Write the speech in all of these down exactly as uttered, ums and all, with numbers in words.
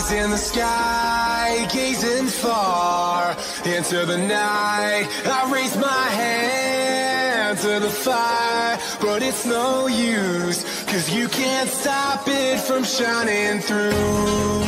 eyes in the sky, gazing far into the night. I raise my hand to the fire, but it's no use, cause you can't stop it from shining through.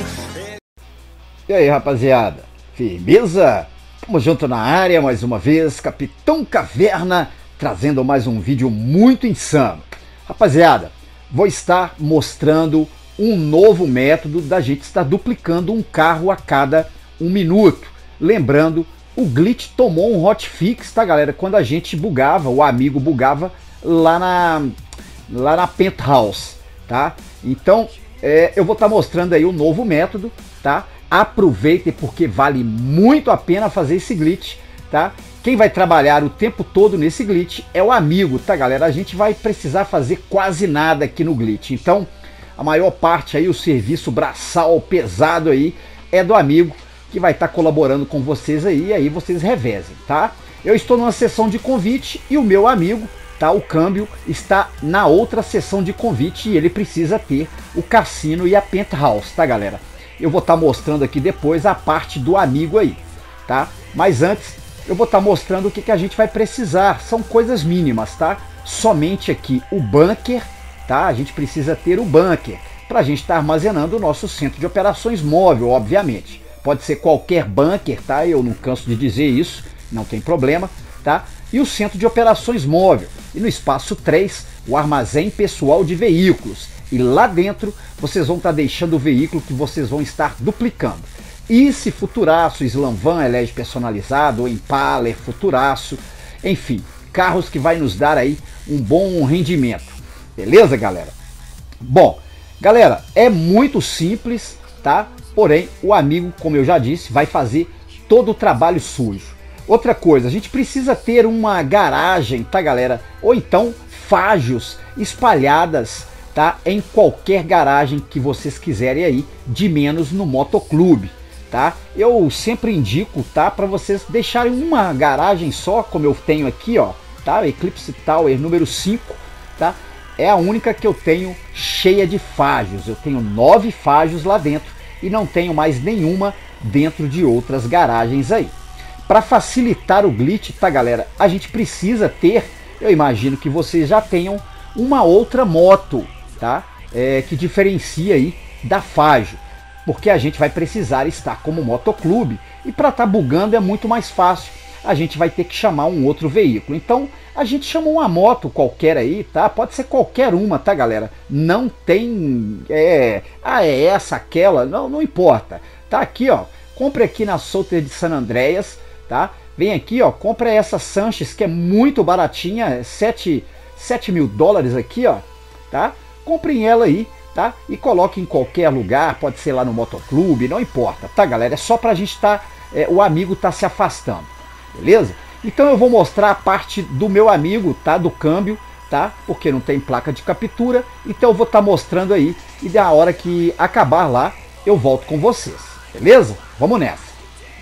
E aí, rapaziada, firmeza? Tamo junto na área mais uma vez, Capitão Caverna, trazendo mais um vídeo muito insano. Rapaziada, vou estar mostrando um novo método da gente estar duplicando um carro a cada um minuto. Lembrando, o glitch tomou um hotfix, tá galera? Quando a gente bugava, o amigo bugava lá na, lá na Penthouse, tá? Então, é, eu vou estar mostrando aí o novo método, tá? Aproveitem porque vale muito a pena fazer esse glitch, tá? Quem vai trabalhar o tempo todo nesse glitch é o amigo, tá galera? A gente vai precisar fazer quase nada aqui no glitch. Então, a maior parte aí, o serviço braçal pesado aí, é do amigo que vai estar colaborando com vocês aí, e aí vocês revezem, tá? Eu estou numa sessão de convite e o meu amigo, tá? O câmbio está na outra sessão de convite e ele precisa ter o cassino e a Penthouse, tá galera? Eu vou estar mostrando aqui depois a parte do amigo aí, tá? Mas antes, eu vou estar mostrando o que, que a gente vai precisar. São coisas mínimas, tá? Somente aqui o bunker, tá? A gente precisa ter o bunker para a gente estar armazenando o nosso centro de operações móvel, obviamente. Pode ser qualquer bunker, tá? Eu não canso de dizer isso, não tem problema, tá? E o centro de operações móvel. E no espaço três, o armazém pessoal de veículos. E lá dentro, vocês vão estar deixando o veículo que vocês vão estar duplicando. E se Futuraço, Slamvan, Elege personalizado, ou Impaler, Futuraço, enfim, carros que vai nos dar aí um bom rendimento. Beleza, galera? Bom, galera, é muito simples, tá? Porém, o amigo, como eu já disse, vai fazer todo o trabalho sujo. Outra coisa, a gente precisa ter uma garagem, tá, galera? Ou então fágios espalhadas, tá? Em qualquer garagem que vocês quiserem aí, de menos no motoclube. Tá? Eu sempre indico, tá, para vocês deixarem uma garagem só, como eu tenho aqui, ó, tá? Eclipse Tower número cinco, tá? É a única que eu tenho cheia de fágios. Eu tenho nove fágios lá dentro e não tenho mais nenhuma dentro de outras garagens aí. Para facilitar o glitch, tá, galera? A gente precisa ter, eu imagino que vocês já tenham uma outra moto, tá? É, que diferencia aí da fágio. Porque a gente vai precisar estar como motoclube e para estar bugando é muito mais fácil. A gente vai ter que chamar um outro veículo. Então a gente chamou uma moto qualquer aí, tá? Pode ser qualquer uma, tá galera? Não tem, é, ah, é essa, aquela, não, não importa. Tá aqui, ó, compre aqui na Soter de San Andreas, tá? Vem aqui, ó, compre essa Sanches que é muito baratinha, sete mil dólares aqui, ó, tá? Comprem ela aí. Tá? E coloque em qualquer lugar, pode ser lá no motoclube, não importa, tá galera? É só pra gente estar, é, o amigo tá se afastando, beleza? Então eu vou mostrar a parte do meu amigo, tá? Do câmbio, tá? Porque não tem placa de captura, então eu vou estar mostrando aí e da hora que acabar lá, eu volto com vocês, beleza? Vamos nessa!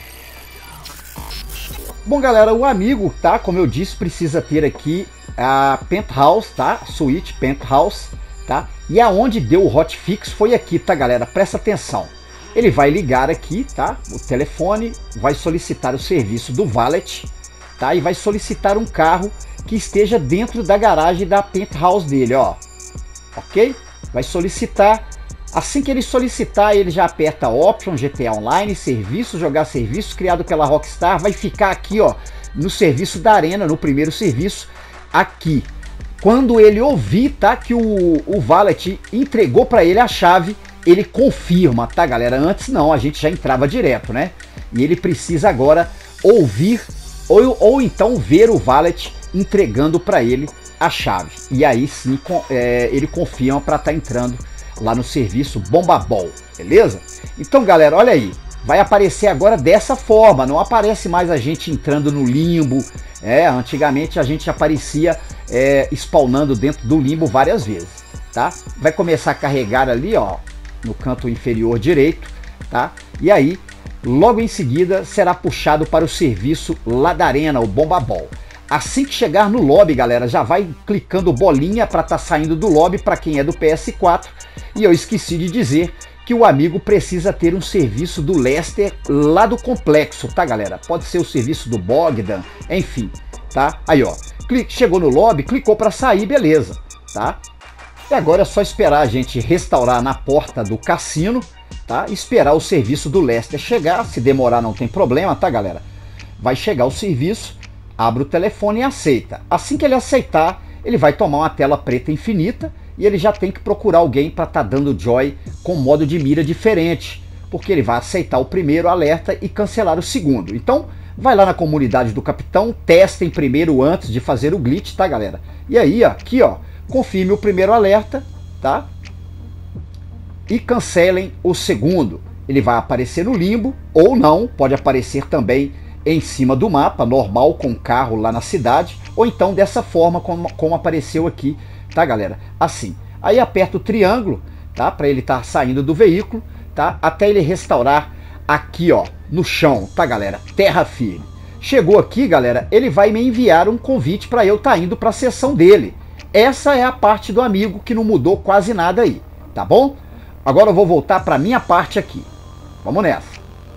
Bom galera, o amigo, tá? Como eu disse, precisa ter aqui a Penthouse, tá? Suíte Penthouse, tá? E aonde deu o hotfix foi aqui, tá galera? Presta atenção. Ele vai ligar aqui, tá? O telefone, vai solicitar o serviço do valet, tá? E vai solicitar um carro que esteja dentro da garagem da Penthouse dele, ó. Ok? Vai solicitar. Assim que ele solicitar, ele já aperta Option, G T A Online, Serviço, Jogar Serviço, criado pela Rockstar. Vai ficar aqui, ó, no serviço da Arena, no primeiro serviço, aqui. Quando ele ouvir, tá, que o, o valet entregou para ele a chave, ele confirma, tá galera? Antes não, a gente já entrava direto, né? E ele precisa agora ouvir ou, ou então ver o valet entregando para ele a chave. E aí sim com, é, ele confirma para estar tá entrando lá no serviço Bombabol, beleza? Então galera, olha aí, vai aparecer agora dessa forma, não aparece mais a gente entrando no limbo. É, antigamente a gente aparecia é, spawnando dentro do limbo várias vezes, tá? Vai começar a carregar ali, ó, no canto inferior direito, tá? E aí, logo em seguida, será puxado para o serviço lá da Arena, o Bombabol. Assim que chegar no lobby, galera, já vai clicando bolinha para estar tá saindo do lobby para quem é do P S quatro. E eu esqueci de dizer que o amigo precisa ter um serviço do Lester lá do complexo, tá, galera? Pode ser o serviço do Bogdan, enfim, tá? Aí, ó, clique, chegou no lobby, clicou para sair, beleza, tá? E agora é só esperar a gente restaurar na porta do cassino, tá? Esperar o serviço do Lester chegar, se demorar não tem problema, tá, galera? Vai chegar o serviço, abre o telefone e aceita. Assim que ele aceitar, ele vai tomar uma tela preta infinita e ele já tem que procurar alguém para estar tá dando joy com modo de mira diferente, porque ele vai aceitar o primeiro alerta e cancelar o segundo. Então, vai lá na comunidade do capitão, testem primeiro antes de fazer o glitch, tá, galera? E aí, ó, aqui, ó, confirme o primeiro alerta, tá? E cancelem o segundo. Ele vai aparecer no limbo ou não, pode aparecer também em cima do mapa, normal, com carro lá na cidade, ou então dessa forma como, como apareceu aqui, tá, galera? Assim, aí aperta o triângulo, tá, para ele estar tá saindo do veículo, tá, até ele restaurar aqui, ó, no chão, tá, galera? Terra firme. Chegou aqui, galera, ele vai me enviar um convite para eu estar tá indo para a sessão dele. Essa é a parte do amigo que não mudou quase nada aí, tá bom? Agora eu vou voltar para minha parte aqui. Vamos nessa.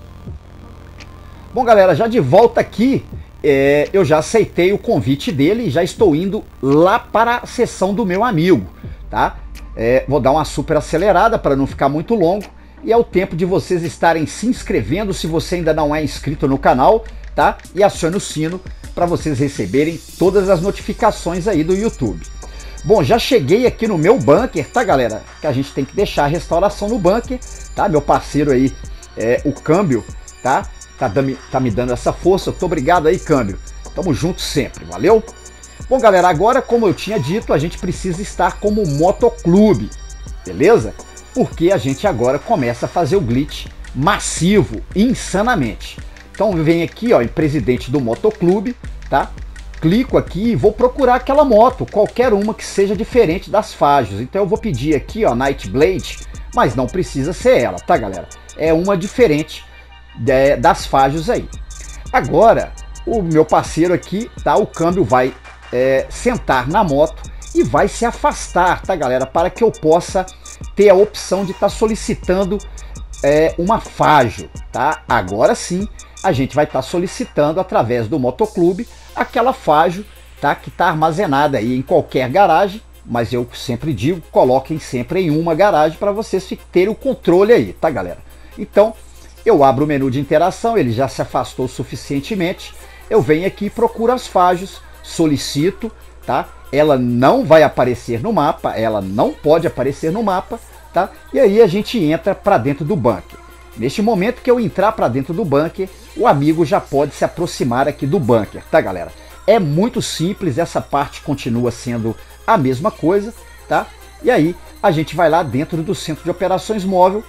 Bom, galera, já de volta aqui, é, eu já aceitei o convite dele e já estou indo lá para a sessão do meu amigo, tá? É, vou dar uma super acelerada para não ficar muito longo e é o tempo de vocês estarem se inscrevendo se você ainda não é inscrito no canal, tá? E acione o sino para vocês receberem todas as notificações aí do YouTube. Bom, já cheguei aqui no meu bunker, tá, galera? Que a gente tem que deixar a restauração no bunker, tá? Meu parceiro aí, é, o Câmbio, tá? Tá, tá me dando essa força, muito obrigado aí, Câmbio. Tamo junto sempre, valeu? Bom, galera, agora, como eu tinha dito, a gente precisa estar como motoclube, beleza? Porque a gente agora começa a fazer o glitch massivo, insanamente. Então vem aqui, ó, em presidente do motoclube, tá? Clico aqui e vou procurar aquela moto, qualquer uma que seja diferente das Fajos. Então eu vou pedir aqui, ó, Nightblade, mas não precisa ser ela, tá, galera? É uma diferente de, das Fajos aí. Agora, o meu parceiro aqui, tá? O Câmbio vai é, sentar na moto e vai se afastar, tá, galera? Para que eu possa ter a opção de estar tá solicitando é, uma Fajo, tá? Agora sim, a gente vai estar tá solicitando através do motoclube aquela Fajo, tá? Que está armazenada aí em qualquer garagem, mas eu sempre digo, coloquem sempre em uma garagem para vocês terem o controle aí, tá, galera? Então, eu abro o menu de interação, ele já se afastou suficientemente, eu venho aqui e procuro as Fajos, solicito, tá? Ela não vai aparecer no mapa, ela não pode aparecer no mapa, tá? E aí a gente entra para dentro do bunker. Neste momento que eu entrar para dentro do bunker, o amigo já pode se aproximar aqui do bunker, tá, galera? É muito simples, essa parte continua sendo a mesma coisa, tá? E aí a gente vai lá dentro do centro de operações móvel,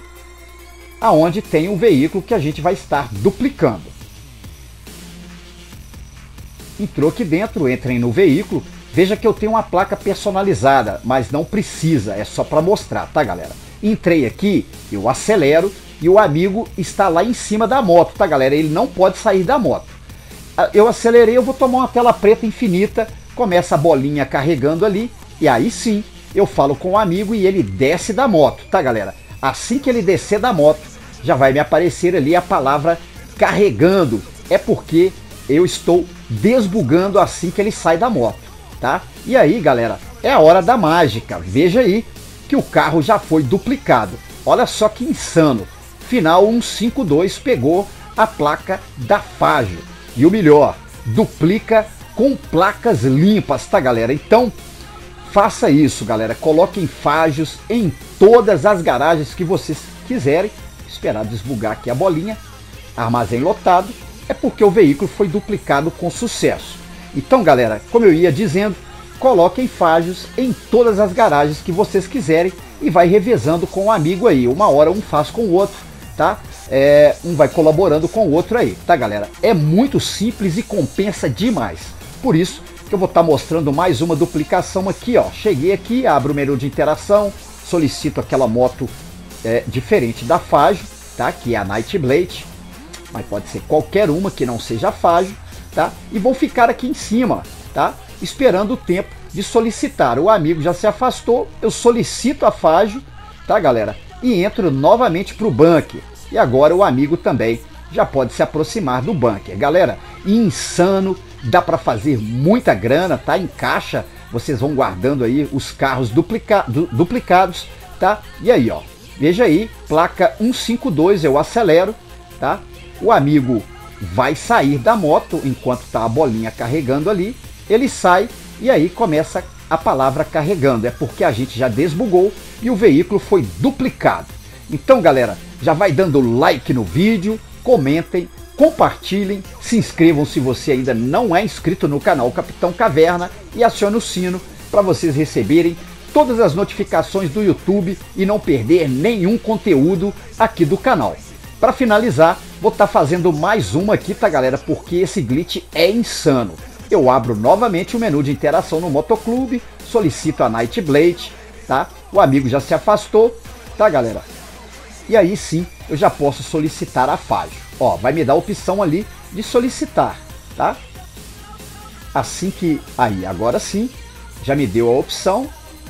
aonde tem o veículo que a gente vai estar duplicando. Entrou aqui dentro, entrem no veículo, veja que eu tenho uma placa personalizada, mas não precisa, é só para mostrar, tá, galera? Entrei aqui, eu acelero e o amigo está lá em cima da moto, tá, galera? Ele não pode sair da moto. Eu acelerei, eu vou tomar uma tela preta infinita, começa a bolinha carregando ali, e aí sim, eu falo com o amigo e ele desce da moto, tá, galera? Assim que ele descer da moto, já vai me aparecer ali a palavra carregando. É porque eu estou desbugando assim que ele sai da moto, tá? E aí, galera, é a hora da mágica. Veja aí que o carro já foi duplicado. Olha só que insano. Final cento e cinquenta e dois pegou a placa da Fajo. E o melhor, duplica com placas limpas, tá, galera? Então, faça isso, galera. Coloquem Fajos em todas as garagens que vocês quiserem. Esperar desbugar aqui a bolinha. Armazém lotado. É porque o veículo foi duplicado com sucesso. Então, galera, como eu ia dizendo, coloquem Fajos em todas as garagens que vocês quiserem e vai revezando com o amigo aí. Uma hora um faz com o outro, tá? É, um vai colaborando com o outro aí, tá, galera? É muito simples e compensa demais. Por isso que eu vou estar mostrando mais uma duplicação aqui, ó. Cheguei aqui, abro o menu de interação, solicito aquela moto é, diferente da Fajo, tá? Que é a Nightblade, mas pode ser qualquer uma que não seja a Fajo, tá? E vão ficar aqui em cima, tá? Esperando o tempo de solicitar. O amigo já se afastou, eu solicito a Fágio, tá, galera? E entro novamente para o bunker. E agora o amigo também já pode se aproximar do bunker. Galera, insano, dá para fazer muita grana, tá? Em caixa, vocês vão guardando aí os carros duplica du duplicados, tá? E aí, ó, veja aí, placa cento e cinquenta e dois, eu acelero, tá? O amigo vai sair da moto enquanto tá a bolinha carregando ali, ele sai e aí começa a palavra carregando, é porque a gente já desbugou e o veículo foi duplicado. Então, galera, já vai dando like no vídeo, comentem, compartilhem, se inscrevam se você ainda não é inscrito no canal Capitão Caverna e acione o sino para vocês receberem todas as notificações do YouTube e não perder nenhum conteúdo aqui do canal. Para finalizar, vou estar tá fazendo mais uma aqui, tá, galera? Porque esse glitch é insano. Eu abro novamente o menu de interação no Motoclube, solicito a Nightblade, tá? O amigo já se afastou, tá, galera? E aí sim, eu já posso solicitar a Fágio. Ó, vai me dar a opção ali de solicitar, tá? Assim que... Aí, agora sim, já me deu a opção.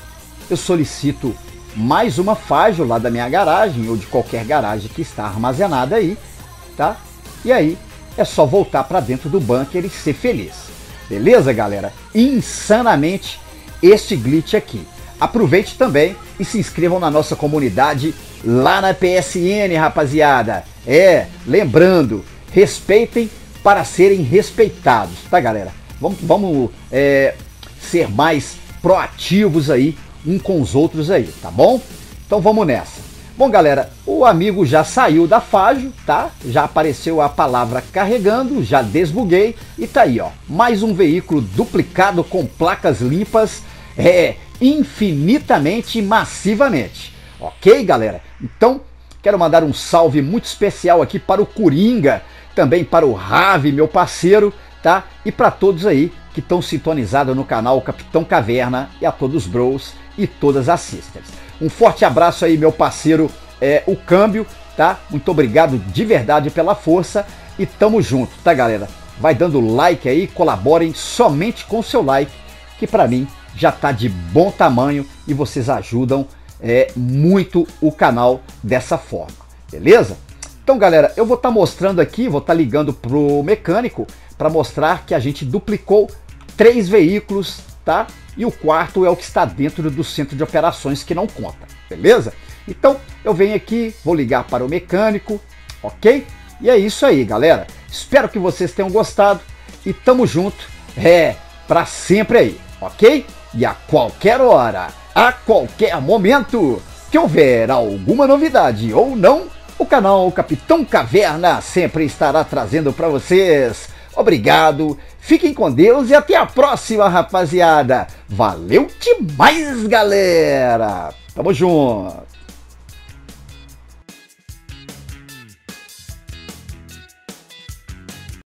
Eu solicito mais uma Fágio lá da minha garagem, ou de qualquer garagem que está armazenada aí, tá? E aí, é só voltar para dentro do bunker e ser feliz. Beleza, galera? Insanamente este glitch aqui. Aproveite também e se inscrevam na nossa comunidade lá na P S N, rapaziada. É, lembrando, respeitem para serem respeitados, tá, galera? Vamos, vamos é, ser mais proativos aí, um com os outros aí, tá bom? Então vamos nessa. Bom, galera, o amigo já saiu da Fágio, tá? Já apareceu a palavra carregando, já desbuguei e tá aí, ó. Mais um veículo duplicado com placas limpas, é, infinitamente e massivamente. Ok, galera? Então, quero mandar um salve muito especial aqui para o Coringa, também para o Ravi, meu parceiro, tá? E para todos aí que estão sintonizados no canal Capitão Caverna e a todos os bros e todas as sisters. Um forte abraço aí, meu parceiro, é, o Câmbio, tá? Muito obrigado de verdade pela força e tamo junto, tá, galera? Vai dando like aí, colaborem somente com seu like, que para mim já tá de bom tamanho e vocês ajudam é, muito o canal dessa forma, beleza? Então, galera, eu vou estar tá mostrando aqui, vou estar tá ligando pro mecânico para mostrar que a gente duplicou três veículos, tá? E o quarto é o que está dentro do centro de operações que não conta, beleza? Então, eu venho aqui, vou ligar para o mecânico, ok? E é isso aí, galera. Espero que vocês tenham gostado e tamo junto, é, para sempre aí, ok? E a qualquer hora, a qualquer momento que houver alguma novidade ou não, o canal Capitão Caverna sempre estará trazendo para vocês. Obrigado, fiquem com Deus e até a próxima, rapaziada. Valeu demais, galera. Tamo junto.